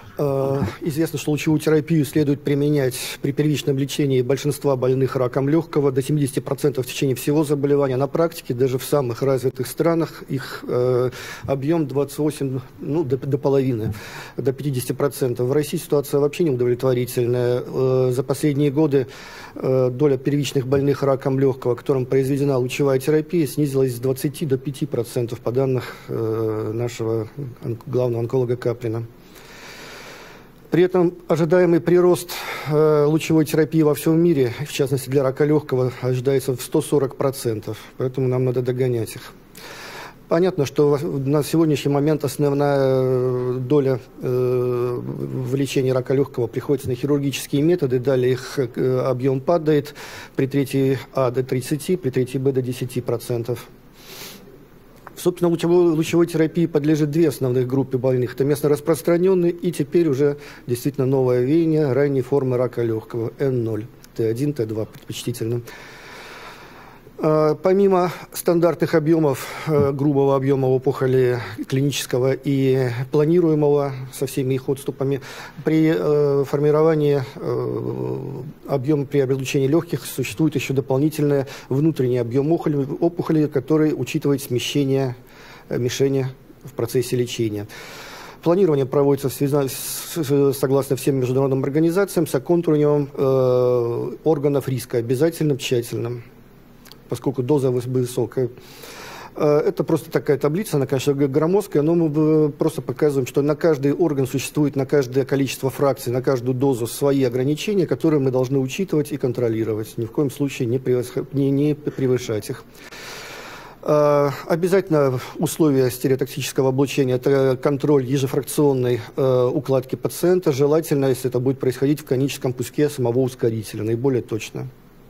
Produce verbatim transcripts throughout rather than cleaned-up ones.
Известно, что лучевую терапию следует применять при первичном лечении большинства больных раком легкого до семидесяти процентов в течение всего заболевания. На практике даже в самых развитых странах их э, объем двадцать восемь, ну, до, до половины, до пятидесяти процентов. В России ситуация вообще неудовлетворительная. Э, за последние годы э, доля первичных больных раком легкого, которым произведена лучевая терапия, снизилась с двадцати до пяти процентов по данным э, нашего главного онколога Каплина. При этом ожидаемый прирост э, лучевой терапии во всем мире, в частности для рака легкого, ожидается в сто сорок процентов, поэтому нам надо догонять их. Понятно, что на сегодняшний момент основная доля э, в лечении рака легкого приходится на хирургические методы, далее их э, объем падает при третьей А до тридцати, при третьей Б до десяти процентов. Собственно, лучевой, лучевой терапии подлежит две основных группы больных. Это местно распространенные и теперь уже действительно новое веяние, ранние формы рака легкого, Н ноль, Т один, Т два предпочтительно. Помимо стандартных объемов, грубого объема опухоли, клинического и планируемого со всеми их отступами, при формировании объема при облучении легких существует еще дополнительный внутренний объем опухоли, который учитывает смещение мишени в процессе лечения. Планирование проводится согласно всем международным организациям с оконтуриванием органов риска, обязательным, тщательным, поскольку доза высокая. Это просто такая таблица, она, конечно, громоздкая, но мы просто показываем, что на каждый орган существует, на каждое количество фракций, на каждую дозу свои ограничения, которые мы должны учитывать и контролировать. Ни в коем случае не, превосход... не, не превышать их. Обязательно условия стереотоксического облучения – это контроль ежефракционной укладки пациента, желательно, если это будет происходить в коническом пуске самого ускорителя, наиболее точно.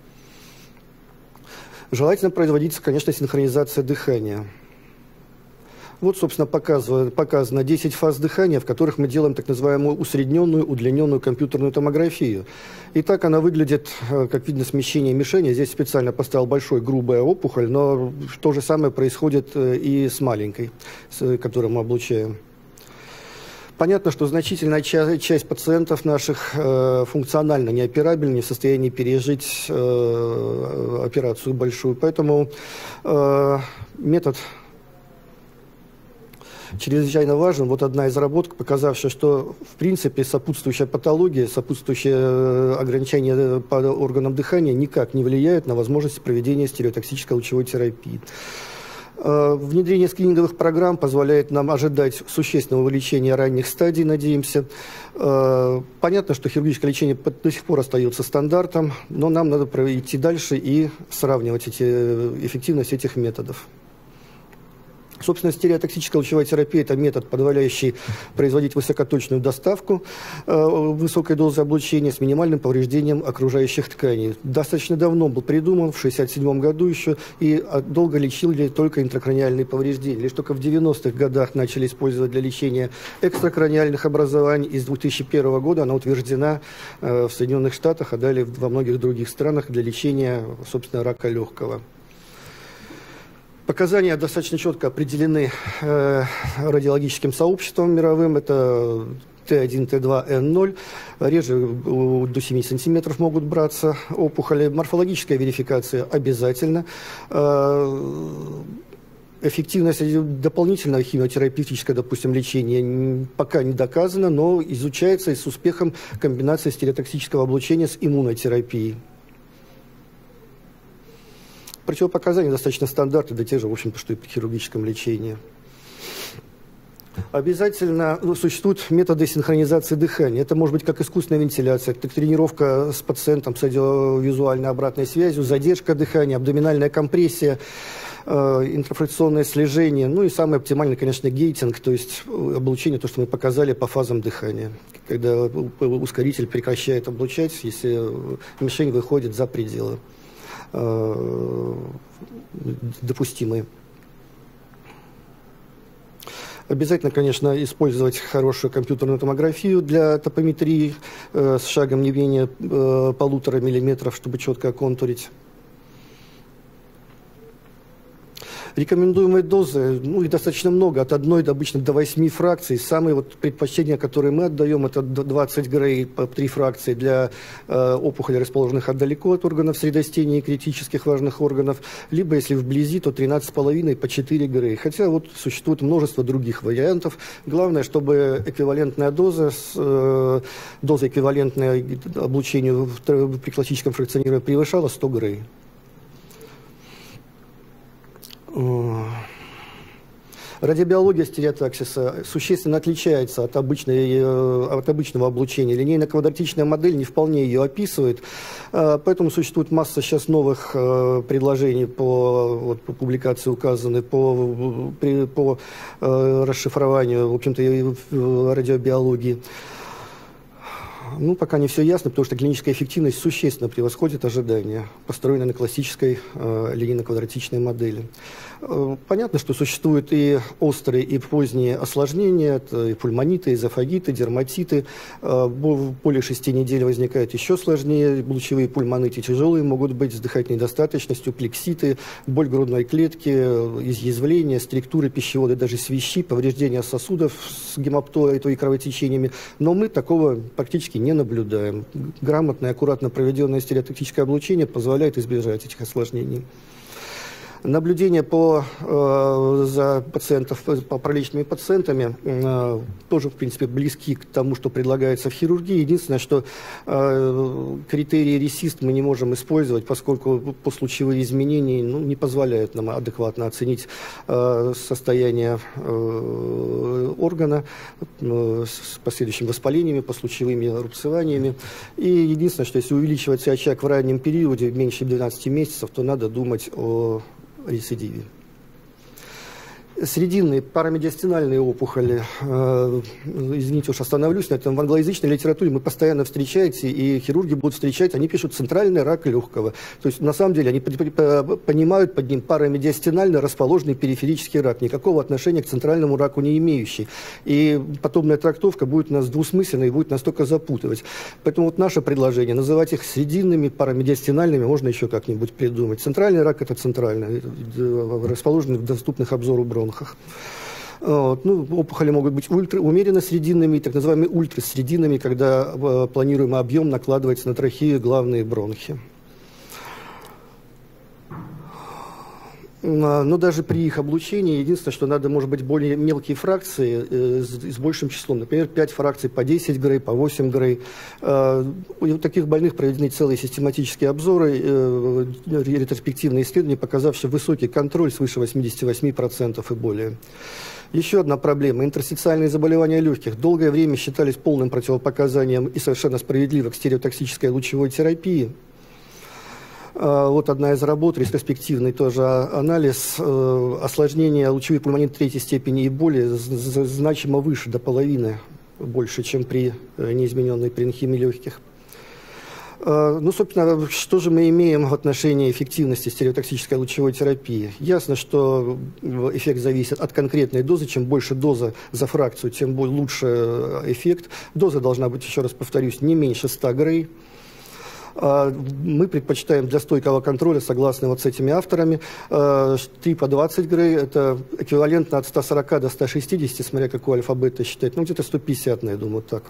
Желательно производится, конечно, синхронизация дыхания. Вот, собственно, показано, показано десять фаз дыхания, в которых мы делаем так называемую усредненную, удлиненную компьютерную томографию. И так она выглядит, как видно, смещение мишени. Здесь специально поставил большой, грубая опухоль, но то же самое происходит и с маленькой, которую мы облучаем. Понятно, что значительная часть, часть пациентов наших э, функционально неоперабельна, не в состоянии пережить э, операцию большую. Поэтому э, метод чрезвычайно важен. Вот одна из разработок, показавшая, что в принципе сопутствующая патология, сопутствующее ограничение по органам дыхания никак не влияет на возможность проведения стереотоксической лучевой терапии. Внедрение скрининговых программ позволяет нам ожидать существенного увеличения ранних стадий, надеемся. Понятно, что хирургическое лечение до сих пор остается стандартом, но нам надо идти дальше и сравнивать эти, эффективность этих методов. Собственно, стереотоксическая лучевая терапия – это метод, позволяющий производить высокоточную доставку э, высокой дозы облучения с минимальным повреждением окружающих тканей. Достаточно давно был придуман, в шестьдесят седьмом году еще, и долго лечили только интракраниальные повреждения. Лишь только в девяностых годах начали использовать для лечения экстракраниальных образований, и с две тысячи первого года она утверждена э, в Соединенных Штатах, а далее во многих других странах для лечения, собственно, рака легкого. Показания достаточно четко определены э, радиологическим сообществом мировым. Это Т один, Т два, Н ноль. Реже до семи сантиметров могут браться опухоли. Морфологическая верификация обязательно. Э, эффективность дополнительного химиотерапевтического, допустим, лечения пока не доказана, но изучается и с успехом комбинация стереотоксического облучения с иммунотерапией. Противопоказания достаточно стандартные, да те же, в общем-то, что и при хирургическом лечении. Обязательно ну, существуют методы синхронизации дыхания. Это может быть как искусственная вентиляция, так тренировка с пациентом с аудиовизуальной обратной связью, задержка дыхания, абдоминальная компрессия, э, интрафракционное слежение. Ну и самый оптимальный, конечно, гейтинг, то есть облучение, то, что мы показали по фазам дыхания. Когда ускоритель прекращает облучать, если мишень выходит за пределы допустимые. Обязательно, конечно, использовать хорошую компьютерную томографию для топометрии э, с шагом не менее э, полутора миллиметров, чтобы четко оконтурить. Рекомендуемые дозы, ну, их достаточно много, от одной до, обычно до восьми фракций. Самые вот предпочтения, которые мы отдаем, это двадцать грей по три фракции для э, опухолей, расположенных далеко от органов средостения и критических важных органов, либо, если вблизи, то тринадцать с половиной по четыре грей. Хотя вот существует множество других вариантов. Главное, чтобы эквивалентная доза, с, э, доза эквивалентная облучению в, при классическом фракционировании превышала сто грей. Радиобиология стереотаксиса существенно отличается от, обычной, от обычного облучения. Линейно-квадратичная модель не вполне ее описывает, поэтому существует масса сейчас новых предложений по, вот, по публикации указаны, по, по расшифрованию, в общем-то, радиобиологии. Ну, пока не все ясно, потому что клиническая эффективность существенно превосходит ожидания, построенные на классической э, линейно-квадратичной модели. Э, понятно, что существуют и острые, и поздние осложнения, это и пульмониты, эзофагиты, дерматиты. Э, более шести недель возникает еще сложнее, лучевые пульмониты тяжелые могут быть, с дыхательной недостаточностью, плекситы, боль грудной клетки, изъязвления, структуры пищевода, даже свищи, повреждения сосудов с гемоптоей, то и кровотечениями. Но мы такого практически не наблюдаем. Грамотное, аккуратно проведенное стереотактическое облучение позволяет избежать этих осложнений. Наблюдения по, э, за пациентов, по пролечными пациентами э, тоже, в принципе, близки к тому, что предлагается в хирургии. Единственное, что э, критерии ресист мы не можем использовать, поскольку послучевые изменения ну, не позволяют нам адекватно оценить э, состояние э, органа э, с последующими воспалениями, послучевыми рубцеваниями. И единственное, что если увеличивается очаг в раннем периоде, меньше двенадцати месяцев, то надо думать о рецидиве. Срединные парамедиастинальные опухоли, э, извините уж остановлюсь на этом, в англоязычной литературе мы постоянно встречаете, и хирурги будут встречать, они пишут центральный рак легкого. То есть на самом деле они понимают под ним парамедиастинально расположенный периферический рак, никакого отношения к центральному раку не имеющий. И подобная трактовка будет нас двусмысленной и будет нас только запутывать. Поэтому вот наше предложение, называть их срединными парамедиастинальными, можно еще как-нибудь придумать. Центральный рак – это центральный, расположенный в доступных обзору бронхах. Вот. Ну, опухоли могут быть ультра, умеренно срединными и так называемыми ультрасрединными, когда э, планируемый объем накладывается на трахею главные бронхи. Но даже при их облучении, единственное, что надо, может быть, более мелкие фракции э, с, с большим числом. Например, пять фракций по десять грей, по восемь грей. Э, у таких больных проведены целые систематические обзоры, э, ретроспективные исследования, показавшие высокий контроль свыше восьмидесяти восьми процентов и более. Еще одна проблема. Интерстициальные заболевания легких долгое время считались полным противопоказанием и совершенно справедливо к стереотоксической лучевой терапии. Вот одна из работ, ретроспективный тоже анализ, осложнения лучевой пульмониты третьей степени и более значимо выше, до половины, больше, чем при неизмененной паренхимии легких. Ну, собственно, что же мы имеем в отношении эффективности стереотоксической лучевой терапии? Ясно, что эффект зависит от конкретной дозы. Чем больше доза за фракцию, тем лучше эффект. Доза должна быть, еще раз повторюсь, не меньше ста грей. Мы предпочитаем для стойкого контроля, согласно вот с этими авторами, три по двадцать грей, это эквивалентно от ста сорока до ста шестидесяти, смотря какой альфа-бета считать, ну где-то сто пятьдесят, я думаю, так.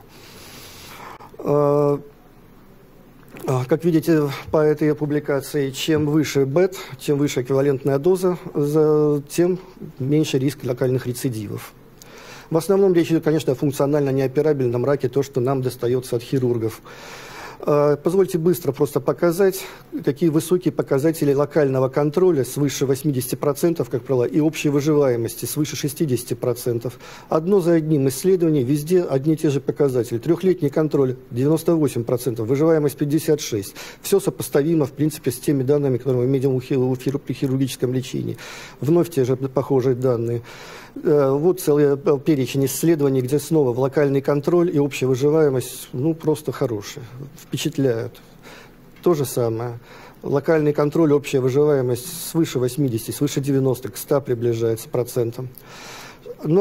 Как видите по этой публикации, чем выше бет, чем выше эквивалентная доза, тем меньше риск локальных рецидивов. В основном речь идет, конечно, о функционально неоперабельном раке, то, что нам достается от хирургов. Позвольте быстро просто показать, какие высокие показатели локального контроля свыше восьмидесяти процентов, как правило, и общей выживаемости свыше шестидесяти процентов. Одно за одним исследование, везде одни и те же показатели. Трехлетний контроль девяносто восемь процентов, выживаемость пятьдесят шесть процентов. Все сопоставимо, в принципе, с теми данными, которые мы имеем при хирургическом лечении. Вновь те же похожие данные. Вот целый перечень исследований, где снова в локальный контроль и общая выживаемость, ну, просто хорошие, впечатляют. То же самое. Локальный контроль, общая выживаемость свыше восьмидесяти, свыше девяноста, к ста приближается процентам. Но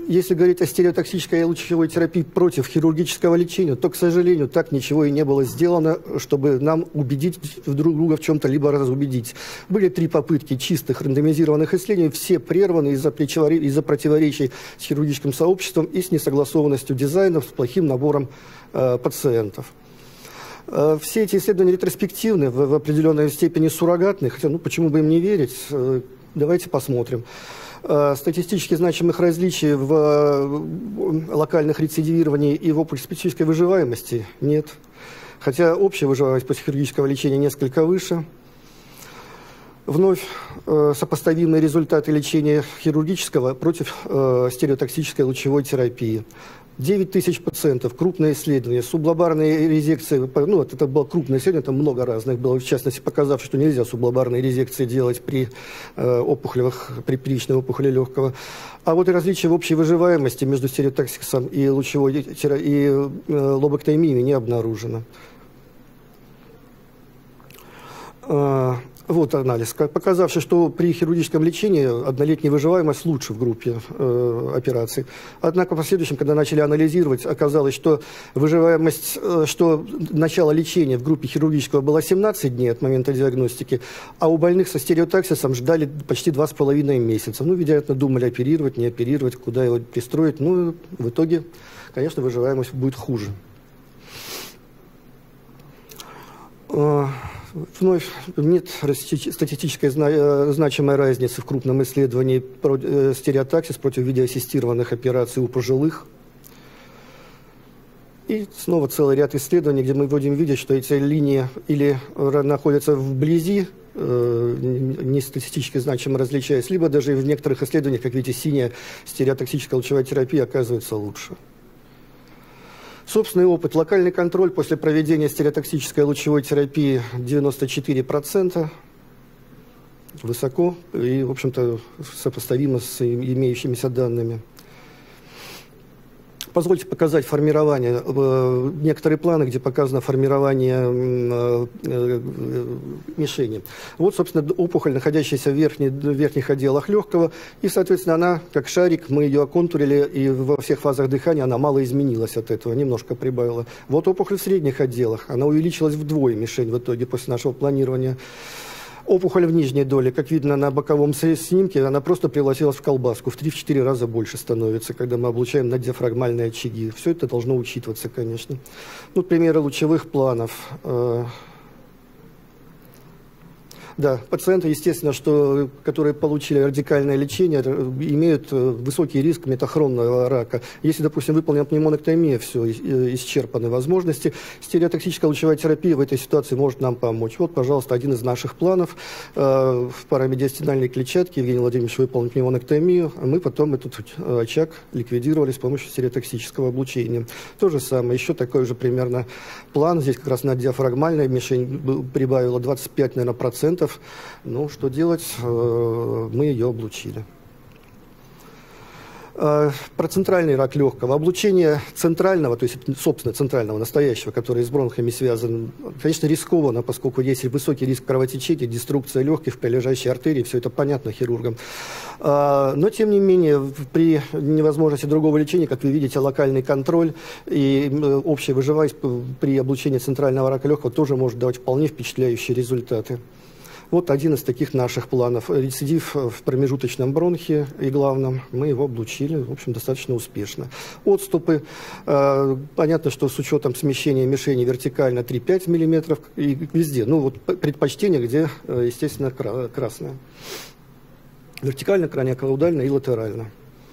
если говорить о стереотоксической лучевой терапии против хирургического лечения, то, к сожалению, так ничего и не было сделано, чтобы нам убедить друг друга в чем-то, либо разубедить. Были три попытки чистых рандомизированных исследований, все прерваны из-за из-за противоречий с хирургическим сообществом и с несогласованностью дизайнов, с плохим набором э, пациентов. Э, все эти исследования ретроспективны, в, в определенной степени суррогатны, хотя, ну, почему бы им не верить, э, давайте посмотрим. Статистически значимых различий в локальных рецидивировании и в общеспецифической выживаемости нет. Хотя общая выживаемость после хирургического лечения несколько выше. Вновь сопоставимые результаты лечения хирургического против стереотоксической лучевой терапии. девять тысяч пациентов, крупное исследование, сублобарные резекции, ну, это, это было крупное исследование, там много разных было, в частности, показав, что нельзя сублобарные резекции делать при э, опухолях, при первичной опухоли легкого. А вот и различия в общей выживаемости между стереотоксисом и лучевой и э, лобэктомией не обнаружено. А, вот анализ, показавший, что при хирургическом лечении однолетняя выживаемость лучше в группе э, операций. Однако в последующем, когда начали анализировать, оказалось, что выживаемость, э, что начало лечения в группе хирургического было семнадцать дней от момента диагностики, а у больных со стереотаксисом ждали почти два с половиной месяца. Ну, вероятно, думали оперировать, не оперировать, куда его пристроить. Ну, в итоге, конечно, выживаемость будет хуже. Вновь нет статистической значимой разницы в крупном исследовании стереотаксис против видеоассистированных операций у пожилых. И снова целый ряд исследований, где мы будем видеть, что эти линии или находятся вблизи, не статистически значимо различаясь, либо даже в некоторых исследованиях, как видите, синяя стереотоксическая лучевая терапия оказывается лучше. Собственный опыт. Локальный контроль после проведения стереотоксической лучевой терапии девяносто четыре процента. Высоко и, в общем-то, сопоставимо с имеющимися данными. Позвольте показать формирование, э, некоторые планы, где показано формирование э, э, мишени. Вот, собственно, опухоль, находящаяся в, верхней, в верхних отделах легкого, и, соответственно, она, как шарик, мы ее оконтурили, и во всех фазах дыхания она мало изменилась от этого, немножко прибавила. Вот опухоль в средних отделах, она увеличилась вдвое, мишень, в итоге, после нашего планирования. Опухоль в нижней доле, как видно на боковом снимке, она просто превратилась в колбаску, в три-четыре раза больше становится, когда мы облучаем на диафрагмальные очаги. Все это должно учитываться, конечно. Ну, примеры лучевых планов. Да, пациенты, естественно, что, которые получили радикальное лечение, имеют высокий риск метахронного рака. Если, допустим, выполнена пневмонэктомия, все, исчерпаны возможности, стереотоксическая лучевая терапия в этой ситуации может нам помочь. Вот, пожалуйста, один из наших планов. В парамедиастинальной клетчатке Евгений Владимирович выполнил пневмонэктомию, а мы потом этот очаг ликвидировали с помощью стереотоксического облучения. То же самое, еще такой же примерно план. Здесь как раз на диафрагмальной мишень прибавила двадцать пять, наверное, процентов. Ну, что делать? Мы ее облучили. Про центральный рак легкого. Облучение центрального, то есть, собственно, центрального, настоящего, который с бронхами связан, конечно, рискованно, поскольку есть высокий риск кровотечения, деструкция легких, прилежащей артерии, все это понятно хирургам. Но, тем не менее, при невозможности другого лечения, как вы видите, локальный контроль и общая выживаемость при облучении центрального рака легкого тоже может давать вполне впечатляющие результаты. Вот один из таких наших планов. Рецидив в промежуточном бронхе и главном. Мы его облучили, в общем, достаточно успешно. Отступы. Э, понятно, что с учетом смещения мишени вертикально три-пять миллиметров и везде. Ну, вот предпочтение, где, естественно, красное. Вертикально, краниокаудально и латерально.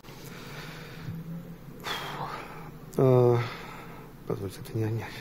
Э, позвольте, это не... не.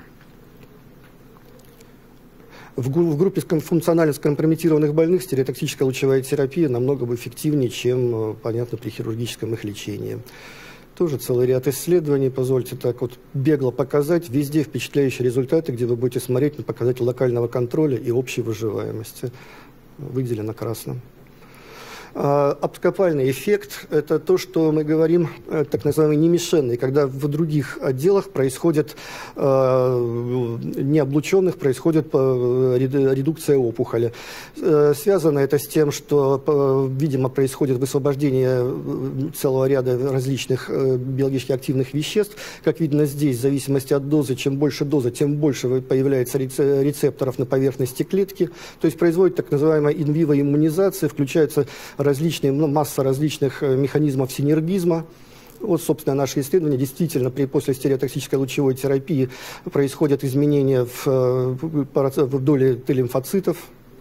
В группе функционально скомпрометированных больных стереотоксическая лучевая терапия намного эффективнее, чем, понятно, при хирургическом их лечении. Тоже целый ряд исследований, позвольте так вот бегло показать. Везде впечатляющие результаты, где вы будете смотреть на показатели локального контроля и общей выживаемости. Выделено красным. Абскопальный эффект – это то, что мы говорим, так называемый немишенный, когда в других отделах происходит, необлученных происходит редукция опухоли. Связано это с тем, что, видимо, происходит высвобождение целого ряда различных биологически активных веществ. Как видно здесь, в зависимости от дозы, чем больше доза, тем больше появляется рецепторов на поверхности клетки. То есть производит так называемая инвиво иммунизация, включаются различные, ну, масса различных механизмов синергизма. Вот, собственно, наши исследования. Действительно, при, после стереотоксической лучевой терапии происходят изменения в, в доле Т-лимфоцитов.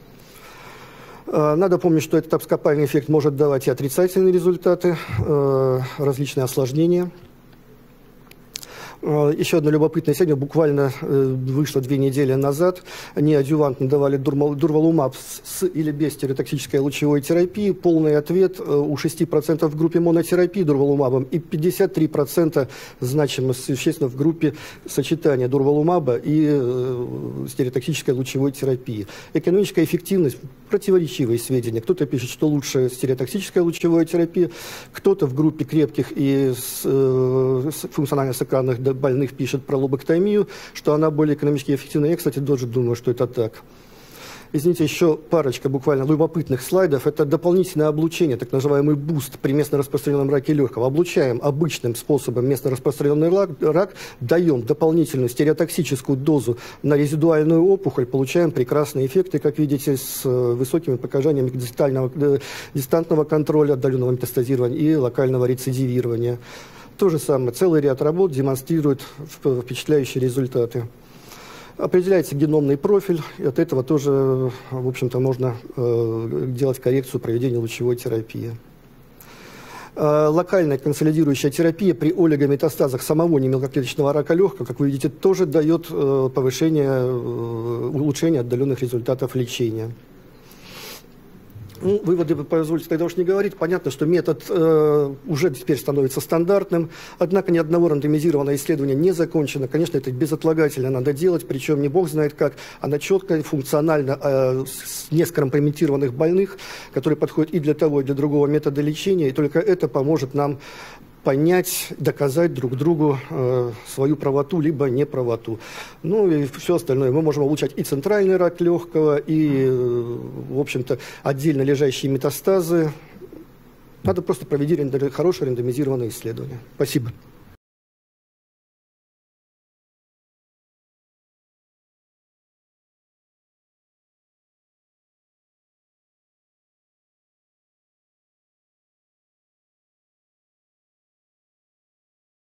Надо помнить, что этот абскопальный эффект может давать и отрицательные результаты, различные осложнения. Еще одно любопытное исследование, буквально вышло две недели назад. Неадъювантно давали дурвалумаб с или без стереотоксической лучевой терапии. Полный ответ у шести процентов в группе монотерапии дурвалумабом и пятьдесят три процента значимо существенно в группе сочетания дурвалумаба и стереотоксической лучевой терапии. Экономическая эффективность – противоречивые сведения. Кто-то пишет, что лучше стереотоксическая лучевая терапия, кто-то в группе крепких и функционально сакральных больных пишет про лобэктомию, что она более экономически эффективна. Я, кстати, тоже думаю, что это так. Извините, еще парочка буквально любопытных слайдов. Это дополнительное облучение, так называемый буст при местно распространенном раке легкого. Облучаем обычным способом местно распространенный рак, рак, даем дополнительную стереотоксическую дозу на резидуальную опухоль, получаем прекрасные эффекты, как видите, с высокими показаниями дистального, дистантного контроля, отдаленного метастазирования и локального рецидивирования. То же самое, целый ряд работ демонстрирует впечатляющие результаты. Определяется геномный профиль, и от этого тоже, в общем-то, можно э, делать коррекцию проведения лучевой терапии. Э, локальная консолидирующая терапия при олигометастазах самого немелкоклеточного рака легкого, как вы видите, тоже дает э, повышение, э, улучшение отдаленных результатов лечения. Ну, выводы, позвольте тогда уж не говорить. Понятно, что метод э, уже теперь становится стандартным, однако ни одного рандомизированного исследования не закончено. Конечно, это безотлагательно надо делать, причем не бог знает как, она четко, функционально э, с нескомпрометированных больных, которые подходят и для того, и для другого метода лечения, и только это поможет нам понять, доказать друг другу э, свою правоту, либо неправоту. Ну и все остальное. Мы можем улучшать и центральный рак легкого, и, э, в общем-то, отдельно лежащие метастазы. Надо просто провести рендер... хорошее рандомизированное исследование. Спасибо.